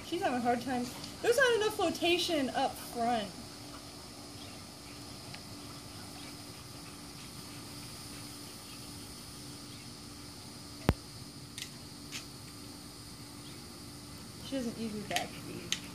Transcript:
She's having a hard time. There's not enough flotation up front. She doesn't use her back feet.